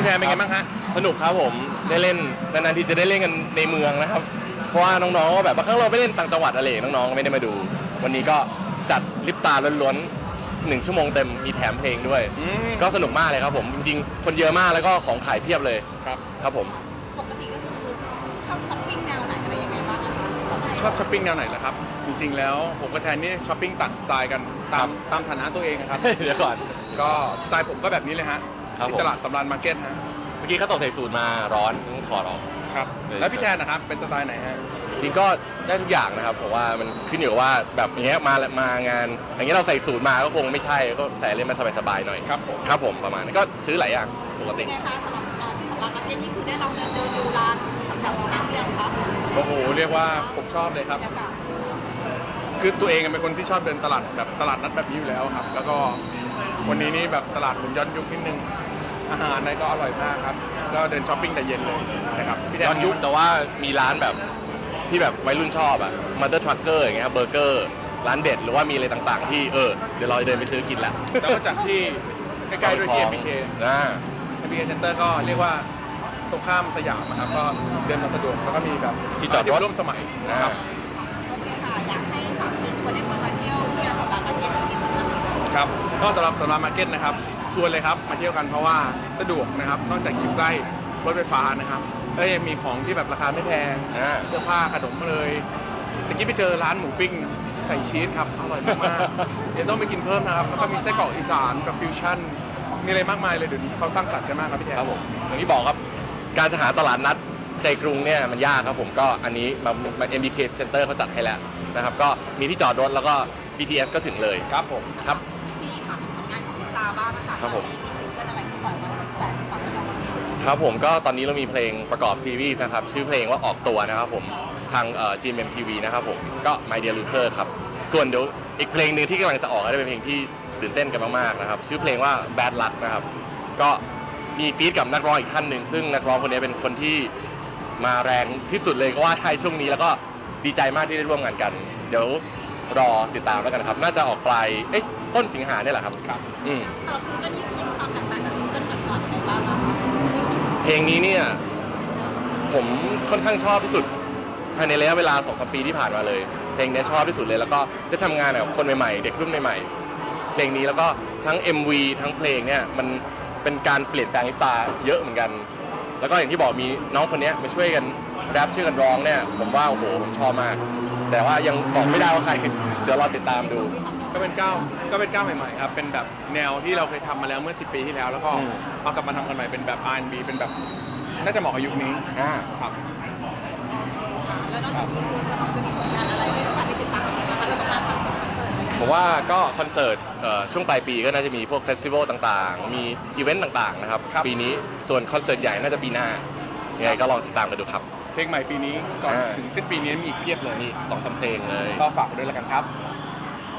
แทนเป็นไงบ้างฮะสนุกครับผมได้เล่นนานๆทีจะได้เล่นกันในเมืองนะครับเพราะว่าน้องๆแบบบางครั้งเราไปเล่นต่างจังหวัดอะไรน้องๆไม่ได้มาดูวันนี้ก็จัดลิปตาล้วนๆ1 ชั่วโมงเต็มมีแถมเพลงด้วยก็สนุกมากเลยครับผมจริงๆคนเยอะมากแล้วก็ของขายเพียบเลยครับผมปกติก็คือชอบช้อปปิ้งแนวไหนอะไรยังไงบ้างคะชอบช้อปปิ้งแนวไหนล่ะครับจริงๆแล้วผมกับแทนนี่ช้อปปิ้งต่างสไตล์กันตามฐานะตัวเองครับเดี๋ยวก่อนก็สไตล์ผมก็แบบนี้เลยฮะที่ตลาดสำราญมาร์เก็ตฮะเมื่อกี้เขาตกใส่สูตรมาร้อนขอร้องครับแล้วพี่แทนนะครับเป็นสไตล์ไหนฮะจริงก็ได้ทุกอย่างนะครับผมว่ามันขึ้นอยู่กับว่าแบบอย่างเงี้ยมางานอย่างเงี้ยเราใส่สูตรมาก็คงไม่ใช่ก็ใส่เล่นมาสบายๆหน่อยครับผมประมาณนี้ก็ซื้อหลายอย่างปกติไงคะสำหรับที่สำราญมาร์เก็ตนี่คือได้ลองเดินดูร้านแถวนี้บ้างหรือยังคะโอ้โหเรียกว่าผมชอบเลยครับคือตัวเองเป็นคนที่ชอบเดินตลาดแบบตลาดนัดแบบนี้อยู่แล้วครับแล้วก็วันนี้นี่แบบตลาดเหมือนย้อนยุคนิดนึงอาหารอะไรก็อร่อยมากครับก็เดินช้อปปิ้งแต่เย็นเลยนะครับย้อนยุคแต่ว่ามีร้านแบบที่แบบวัยรุ่นชอบอะมัตเตอร์ทรัคเกอร์อย่างเงี้ยเบอร์เกอร์ร้านเด็ดหรือว่ามีอะไรต่างๆที่เดี๋ยวเราจะเดินไปซื้อกินแล้วแล้วก็จากที่ใกล้ๆด้วยที่ MBK Center ก็เรียกว่าตรงข้ามสยามนะครับก็เดินมาสะดวกแล้วก็มีแบบที่จอดรถร่วมสมัยนะครับโอเคค่ะอยากให้ฝากเชิญชวนให้คนมาเที่ยวงานสำราญมาร์เก็ตนี้ครับก็สำหรับสำราญมาร์เก็ตนะครับชวนเลยครับมาเที่ยวกันเพราะว่าสะดวกนะครับนอกจากอยู่ใกล้รถไฟฟ้านะครับแล้วยังมีของที่แบบราคาไม่แพงเสื้อผ้าขนมเลยตะกี้ไปเจอร้านหมูปิ้งใส่ชีสครับอร่อยมากๆเดี๋ยวต้องไปกินเพิ่มนะครับแล้วก็มีไส้กรอกอีสานกับฟิวชั่นมีอะไรมากมายเลยเดี๋ยวนี้เขาสร้างสรรค์กันมากครับพี่แทนครับผมอย่างที่บอกครับการจะหาตลาดนัดใจกรุงเนี่ยมันยากครับผมก็อันนี้มา MBK Center เขาจัดให้แล้วนะครับก็มีที่จอดรถแล้วก็ BTS ก็ถึงเลยครับผมครับที่ถามผลงานของตาบ้างนะคะครับผมก็อะไรที่ปล่อยมาแต่ฝั่งเราวันนี้ครับผมก็ตอนนี้เรามีเพลงประกอบซีรีส์นะครับชื่อเพลงว่าออกตัวนะครับผมทาง GMMTV นะครับผมก็ My Dear Loser ครับส่วนเดี๋ยวอีกเพลงหนึ่งที่กำลังจะออกก็จะเป็นเพลงที่ตื่นเต้นกันมากๆนะครับชื่อเพลงว่า Bad Luck นะครับก็มีฟีดกับนักร้องอีกท่านหนึ่งซึ่งนักร้องคนนี้เป็นคนที่มาแรงที่สุดเลยก็ว่าไทยช่วงนี้แล้วก็ดีใจมากที่ได้ร่วมงานกันเดี๋ยวรอติดตามแล้วกันครับน่าจะออกปลายต้นสิงหาเนี่ยแหละครับสำหรับซิงเกิลนี้มีความแตกต่างจากซิงเกิลก่อนๆยังไงบ้างคะเพลงนี้เนี่ยผมค่อนข้างชอบที่สุดภายในระยะเวลา 2-3 ปีที่ผ่านมาเลยเพลงนี้ชอบที่สุดเลยแล้วก็ได้ทำงานกับคนใหม่ๆเด็กรุ่นใหม่ๆเพลงนี้แล้วก็ทั้ง MV ทั้งเพลงเนี่ยมันเป็นการเปลี่ยนแปลงลิปตาเยอะเหมือนกันแล้วก็อย่างที่บอกมีน้องคนนี้มาช่วยกันแรปช่วยกันร้องเนี่ยผมว่าโอ้โหผมชอบมากแต่ว่ายังบอกไม่ได้ว่าใครเดี๋ยวรอติดตามดูก็เป็นก้าวใหม่ๆครับเป็นแบบแนวที่เราเคยทำมาแล้วเมื่อ10 ปีที่แล้วแล้วก็เอากลับมาทำกันใหม่เป็นแบบ R&B เป็นแบบน่าจะเหมาะกับยุคนี้ครับแล้วนอกจากนี้คุณจะมีผลงานอะไรให้ทุกคนได้ติดตามนะคะแล้วก็งานคอนเสิร์ตผมว่าก็คอนเสิร์ตช่วงปลายปีก็น่าจะมีพวกเฟสติวัลต่างๆมีอีเวนต์ต่างๆนะครับปีนี้ส่วนคอนเสิร์ตใหญ่น่าจะปีหน้ายังไงก็ลองติดตามกันดูครับเพลงใหม่ปีนี้ก่อนถึงสิ้นปีนี้มีอีกเพียบเลยมี2-3 เพลงเลยก็ฝากด้วยแล้วกันครับ